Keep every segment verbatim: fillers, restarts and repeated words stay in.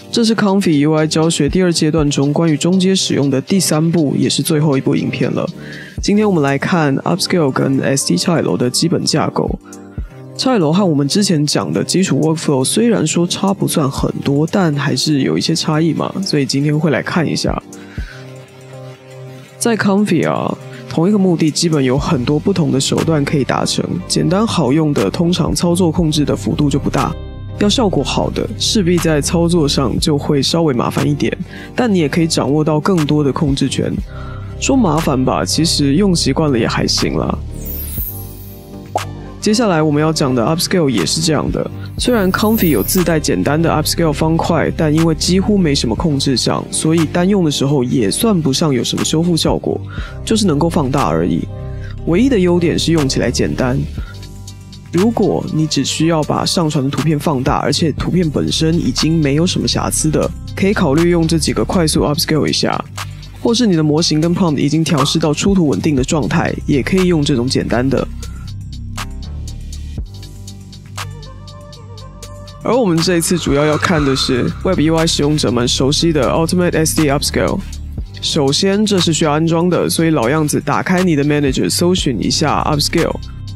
这是 Comfy U I 教学第二阶段中关于中阶使用的第三部，也是最后一部影片了。今天我们来看 Upscale 跟 S D 差异楼的基本架构。差异楼和我们之前讲的基础 Workflow 虽然说差不算很多，但还是有一些差异嘛，所以今天会来看一下。在 Comfy 啊，同一个目的基本有很多不同的手段可以达成，简单好用的通常操作控制的幅度就不大。要效果好的，势必在操作上就会稍微麻烦一点，但你也可以掌握到更多的控制权。说麻烦吧，其实用习惯了也还行啦。接下来我们要讲的 Upscale 也是这样的，虽然 Comfy 有自带简单的 Upscale 方块，但因为几乎没什么控制项，所以单用的时候也算不上有什么修复效果，就是能够放大而已。唯一的优点是用起来简单。如果你只需要把上传的图片放大，而且图片本身已经没有什么瑕疵的，可以考虑用这几个快速 upscale 一下。或是你的模型跟 prompt 已经调试到出图稳定的状态，也可以用这种简单的。而我们这一次主要要看的是 Web U I 使用者们熟悉的 Ultimate S D Upscale。首先，这是需要安装的，所以老样子，打开你的 Manager， 搜寻一下 Upscale。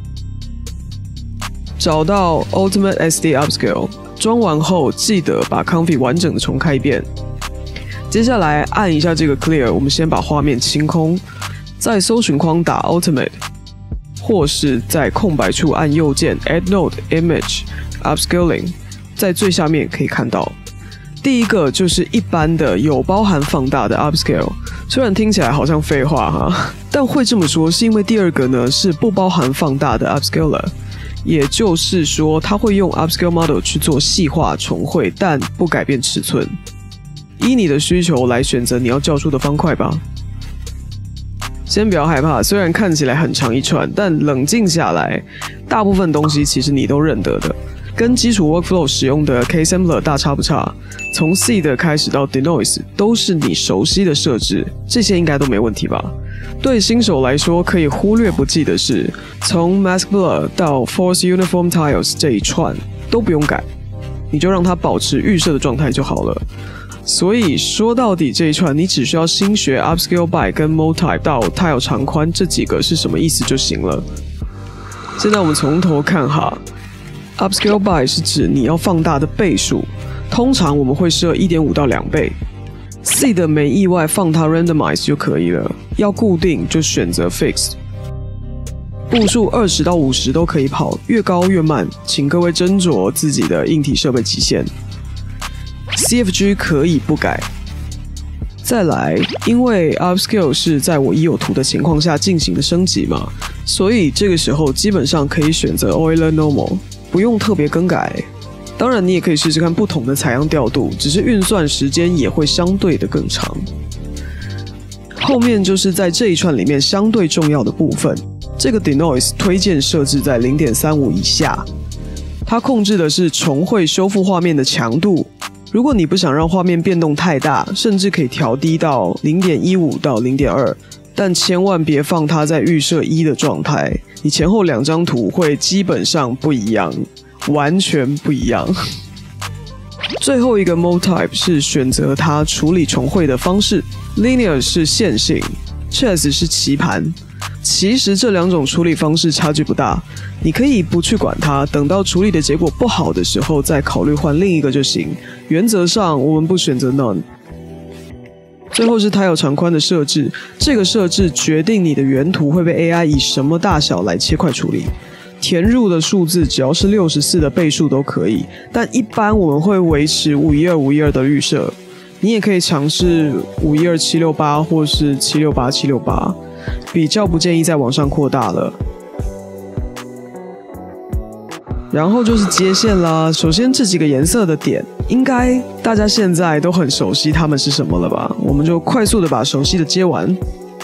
找到 Ultimate S D Upscale， 装完后记得把 Comfy 完整的重开一遍。接下来按一下这个 Clear， 我们先把画面清空，在搜寻框打 Ultimate， 或是在空白处按右键 Add Node Image Upscaling， 在最下面可以看到，第一个就是一般的有包含放大的 Upscale， 虽然听起来好像废话哈，但会这么说是因为第二个呢是不包含放大的 Upscaler。也就是说，它会用 Upscale Model 去做细化重绘，但不改变尺寸。依你的需求来选择你要叫出的方块吧。先不要害怕，虽然看起来很长一串，但冷静下来，大部分东西其实你都认得的。跟基础 Workflow 使用的 K-Sampler 大差不差，从 Seed 开始到 Denoise 都是你熟悉的设置，这些应该都没问题吧？对新手来说，可以忽略不计的是，从 Mask Blur 到 Force Uniform Tiles 这一串都不用改，你就让它保持预设的状态就好了。所以说到底这一串，你只需要新学 Upscale By 跟 Multi 到 Tile 长宽这几个是什么意思就行了。现在我们从头看哈。Upscale By 是指你要放大的倍数，通常我们会设 一点五 到两倍。Seed 没意外放它 Randomize 就可以了，要固定就选择 Fixed。步数二十到五十都可以跑，越高越慢，请各位斟酌自己的硬体设备极限。C F G 可以不改。再来，因为 Upscale 是在我已有图的情况下进行的升级嘛，所以这个时候基本上可以选择 Euler Normal。不用特别更改，当然你也可以试试看不同的采样调度，只是运算时间也会相对的更长。后面就是在这一串里面相对重要的部分，这个 Denoise 推荐设置在 零点三五 以下，它控制的是重绘修复画面的强度。如果你不想让画面变动太大，甚至可以调低到 零点一五 到 零点二，但千万别放它在预设一的状态，你前后两张图会基本上不一样，完全不一样。最后一个 Mode Type 是选择它处理重绘的方式 ，Linear 是线性 ，Chess 是棋盘。其实这两种处理方式差距不大，你可以不去管它，等到处理的结果不好的时候再考虑换另一个就行。原则上我们不选择 None。最后是 Tile 长宽的设置，这个设置决定你的原图会被 A I 以什么大小来切块处理。填入的数字只要是六十四的倍数都可以，但一般我们会维持五一二五一二的预设。你也可以尝试五一二七六八或是七六八七六八，比较不建议再往上扩大了。然后就是接线啦，首先这几个颜色的点，应该大家现在都很熟悉它们是什么了吧？我们就快速的把熟悉的接完。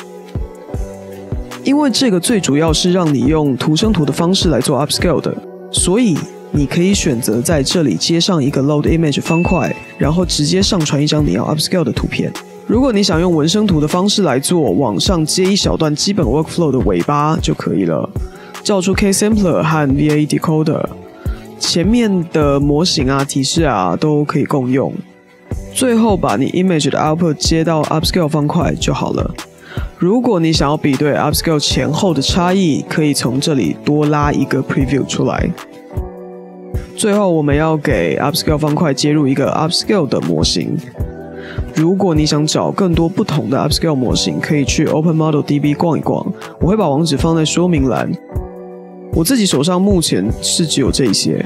因为这个最主要是让你用图生图的方式来做 upscale 的，所以你可以选择在这里接上一个 load image 方块，然后直接上传一张你要 upscale 的图片。如果你想用文生图的方式来做，往上接一小段基本 workflow 的尾巴就可以了。叫出 K-Sampler 和 V A Decoder， 前面的模型啊、提示啊都可以共用。 最后把你 image 的 output 接到 upscale 方块就好了。如果你想要比对 upscale 前后的差异，可以从这里多拉一个 preview 出来。最后我们要给 upscale 方块接入一个 upscale 的模型。如果你想找更多不同的 upscale 模型，可以去 OpenModelDB 逛一逛，我会把网址放在说明栏。我自己手上目前是只有这一些。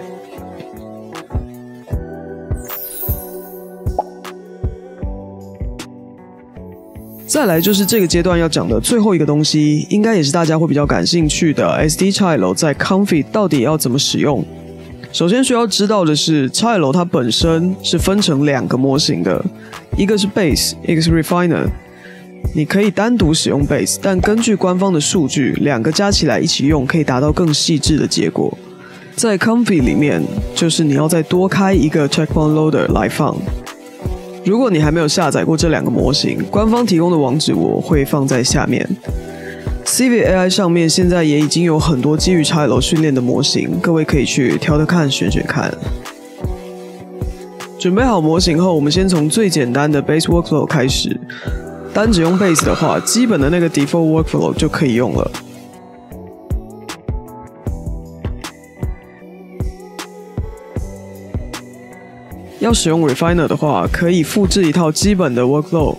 再来就是这个阶段要讲的最后一个东西，应该也是大家会比较感兴趣的 S D X L 在 Comfy 到底要怎么使用。首先需要知道的是 X L 它本身是分成两个模型的，一个是 Base， 一个是 Refiner。你可以单独使用 Base， 但根据官方的数据，两个加起来一起用可以达到更细致的结果。在 Comfy 里面，就是你要再多开一个 Checkpoint Loader 来放。如果你还没有下载过这两个模型，官方提供的网址我会放在下面。C V A I 上面现在也已经有很多基于 X L 训练的模型，各位可以去挑挑看选选看。准备好模型后，我们先从最简单的 Base Workflow 开始。单只用 Base 的话，基本的那个 Default Workflow 就可以用了。要使用 Refiner 的话，可以复制一套基本的 Workflow。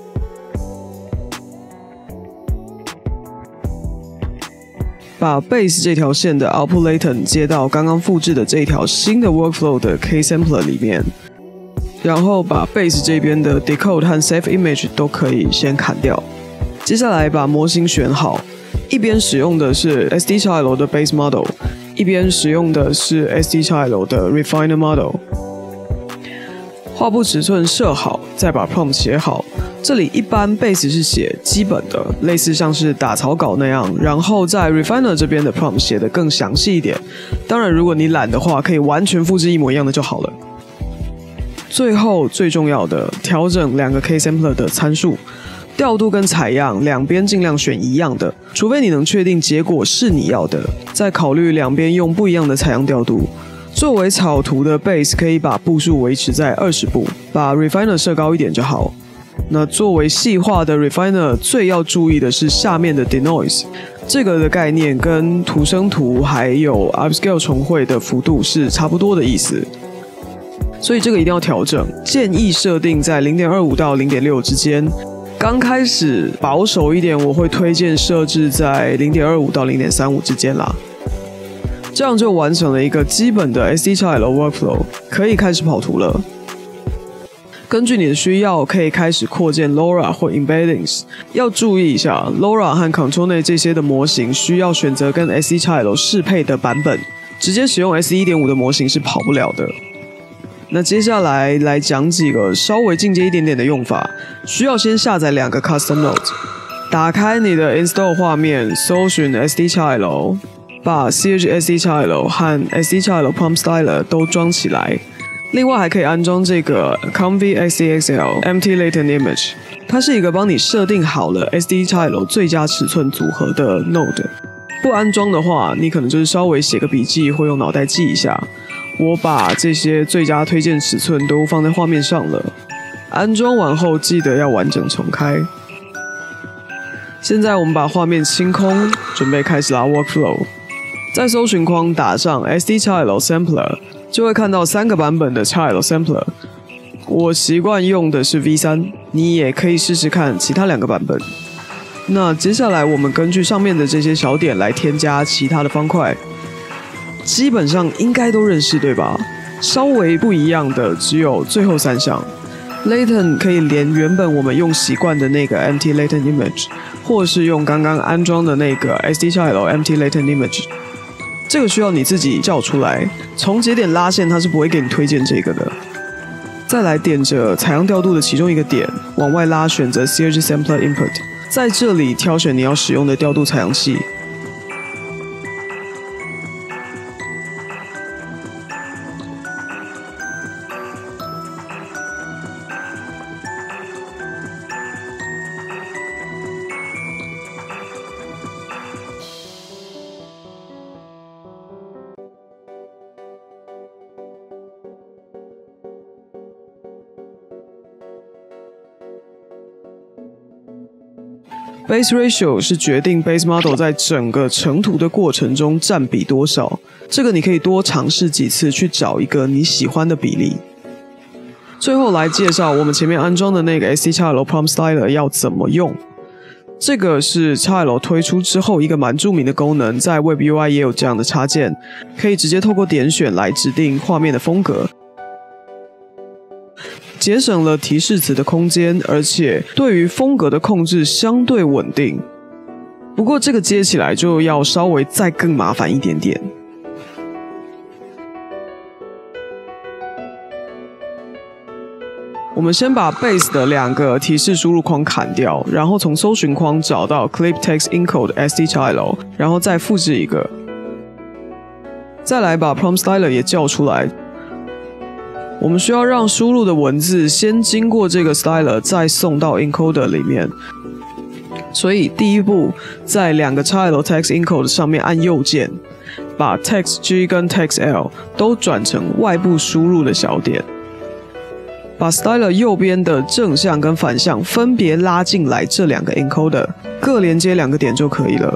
把 Base 这条线的 Output Latent 接到刚刚复制的这条新的 Workflow 的 K-Sampler 里面，然后把 Base 这边的 Decode 和 Save Image 都可以先砍掉。接下来把模型选好，一边使用的是 S D X L 的 Base Model， 一边使用的是 S D X L 的 Refiner Model。画布尺寸设好，再把 prompt 写好。这里一般 Base 是写基本的，类似像是打草稿那样，然后在 Refiner 这边的 prompt 写得更详细一点。当然，如果你懒的话，可以完全复制一模一样的就好了。最后最重要的，调整两个 K-Sampler 的参数，调度跟采样两边尽量选一样的，除非你能确定结果是你要的，再考虑两边用不一样的采样调度。作为草图的 Base 可以把步数维持在二十步，把 Refiner 设高一点就好。那作为细化的 Refiner， 最要注意的是下面的 Denoise， 这个的概念跟图生图还有 Upscale 重绘的幅度是差不多的意思，所以这个一定要调整，建议设定在 零点二五 到 零点六 之间。刚开始保守一点，我会推荐设置在 零点二五 到 零点三五 之间啦。这样就完成了一个基本的 S D X L Workflow， 可以开始跑图了。根据你的需要，可以开始扩建 LoRa 或 Embeddings。要注意一下 ，LoRa 和 ControlNet 这些的模型需要选择跟 S D X L 适配的版本，直接使用 S D 一点五 的模型是跑不了的。那接下来来讲几个稍微进阶一点点的用法，需要先下载两个 Custom Node， 打开你的 Install 画面，搜寻 S D X L。把 C H S D X L 和 S D X L Prompt Styler 都装起来，另外还可以安装这个 Comfy X D X L Empty Latent Image， 它是一个帮你设定好了 S D X L 最佳尺寸组合的 Node。不安装的话，你可能就是稍微写个笔记或用脑袋记一下。我把这些最佳推荐尺寸都放在画面上了。安装完后记得要完整重开。现在我们把画面清空，准备开始拉 Workflow。在搜寻框打上 S D X L Sampler， 就会看到三个版本的 X L Sampler。我习惯用的是 V 三， 你也可以试试看其他两个版本。那接下来我们根据上面的这些小点来添加其他的方块，基本上应该都认识对吧？稍微不一样的只有最后三项。Latent 可以连原本我们用习惯的那个 Empty Latent Image， 或是用刚刚安装的那个 S D X L Empty Latent Image。这个需要你自己叫出来，从节点拉线它是不会给你推荐这个的。再来点着采样调度的其中一个点，往外拉选择 C H Sampler Input， 在这里挑选你要使用的调度采样器。 Base ratio 是决定 base model 在整个成图的过程中占比多少，这个你可以多尝试几次去找一个你喜欢的比例。最后来介绍我们前面安装的那个 S D X L Prompt Styler 要怎么用。这个是 X L 推出之后一个蛮著名的功能，在 Web U I 也有这样的插件，可以直接透过点选来指定画面的风格，节省了提示词的空间，而且对于风格的控制相对稳定。不过这个接起来就要稍微再更麻烦一点点。我们先把 Base 的两个提示输入框砍掉，然后从搜寻框找到 Clip Text Encode S D X L， 然后再复制一个，再来把 Prompt Styler 也叫出来。我们需要让输入的文字先经过这个 Styler， 再送到 Encoder 里面。所以第一步，在两个 X L Text Encode 上面按右键，把 Text G 跟 Text L 都转成外部输入的小点。把 Styler 右边的正向跟反向分别拉进来这两个 encoder， 各连接两个点就可以了。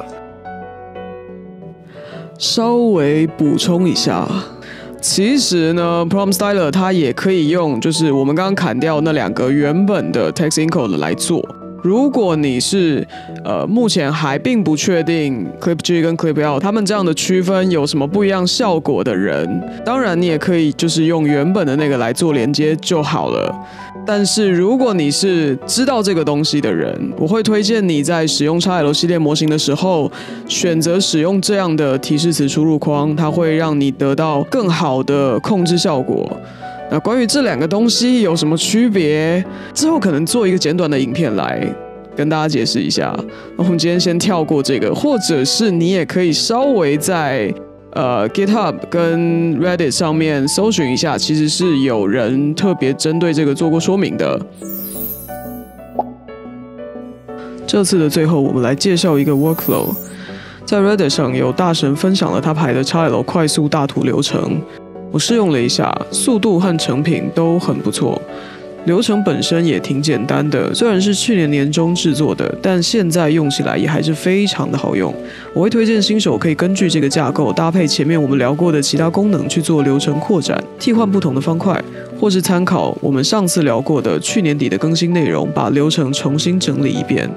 稍微补充一下，其实呢 Prompt Styler 它也可以用就是我们刚刚砍掉那两个原本的 text encode 来做。如果你是呃目前还并不确定 Clip G 跟 Clip L 他们这样的区分有什么不一样效果的人，当然你也可以就是用原本的那个来做连接就好了。但是如果你是知道这个东西的人，我会推荐你在使用 X L 系列模型的时候，选择使用这样的提示词输入框，它会让你得到更好的控制效果。那关于这两个东西有什么区别，之后可能做一个简短的影片来跟大家解释一下。那我们今天先跳过这个，或者是你也可以稍微在呃 GitHub 跟 Reddit 上面搜寻一下，其实是有人特别针对这个做过说明的。这次的最后，我们来介绍一个 workflow。在 Reddit 上有大神分享了他排的 X L 快速大图流程。我试用了一下，速度和成品都很不错，流程本身也挺简单的，虽然是去年年中制作的，但现在用起来也还是非常的好用。我会推荐新手可以根据这个架构搭配前面我们聊过的其他功能去做流程扩展，替换不同的方块，或是参考我们上次聊过的去年底的更新内容，把流程重新整理一遍。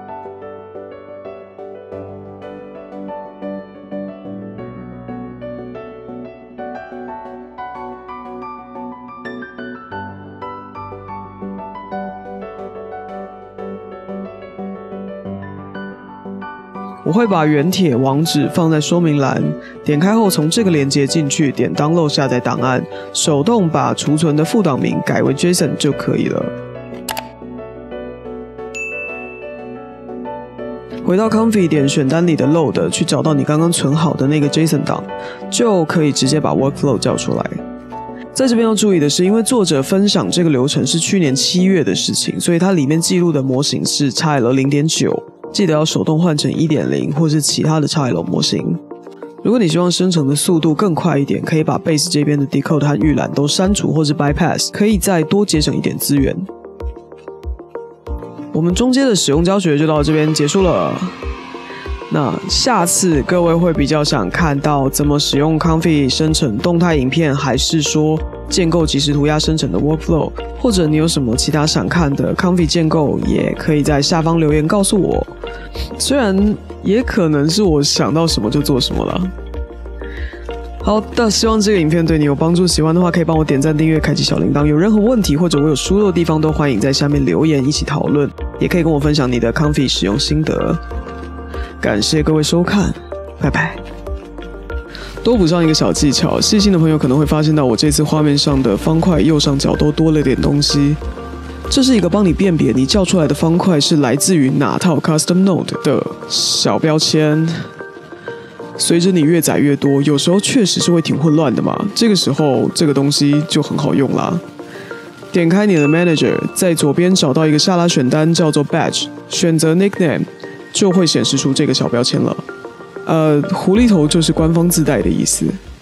我会把原帖网址放在说明栏，点开后从这个连结进去，点 download 下载档案，手动把储存的副档名改为 JSON 就可以了。回到 Comfy 点选单里的 load， 去找到你刚刚存好的那个 JSON 档，就可以直接把 workflow 叫出来。在这边要注意的是，因为作者分享这个流程是去年七月的事情，所以它里面记录的模型是 X L 零点九。记得要手动换成 一点零 或是其他的 X L 模型。如果你希望生成的速度更快一点，可以把 Base 这边的 Decode 和预览都删除或是 Bypass， 可以再多节省一点资源。我们中间的使用教学就到这边结束了。那下次各位会比较想看到怎么使用 Comfy 生成动态影片，还是说建构即时涂鸦生成的 workflow， 或者你有什么其他想看的 Comfy 建构，也可以在下方留言告诉我。虽然也可能是我想到什么就做什么了。好的，希望这个影片对你有帮助，喜欢的话可以帮我点赞、订阅、开启小铃铛。有任何问题或者我有疏漏的地方，都欢迎在下面留言一起讨论，也可以跟我分享你的 Comfy 使用心得。感谢各位收看，拜拜。多补上一个小技巧，细心的朋友可能会发现到我这次画面上的方块右上角都多了点东西。这是一个帮你辨别你叫出来的方块是来自于哪套 Custom Node 的小标签。随着你越载越多，有时候确实是会挺混乱的嘛。这个时候，这个东西就很好用啦。点开你的 Manager， 在左边找到一个下拉选单叫做 Badge， 选择 Nickname， 就会显示出这个小标签了。呃，狐狸头就是官方自带的意思。